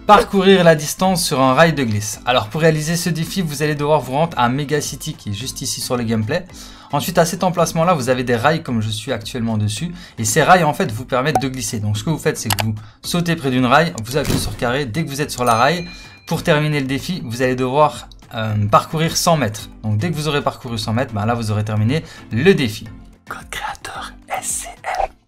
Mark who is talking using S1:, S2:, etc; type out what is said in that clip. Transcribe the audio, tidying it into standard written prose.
S1: Parcourir la distance sur un rail de glisse. Alors pour réaliser ce défi, vous allez devoir vous rendre à Megacity qui est juste ici sur le gameplay. Ensuite à cet emplacement là, vous avez des rails comme je suis actuellement dessus. Et ces rails en fait vous permettent de glisser. Donc ce que vous faites, c'est que vous sautez près d'une rail, vous appuyez sur carré. Dès que vous êtes sur la rail, pour terminer le défi, vous allez devoir parcourir 100 mètres. Donc dès que vous aurez parcouru 100 mètres, ben là vous aurez terminé le défi.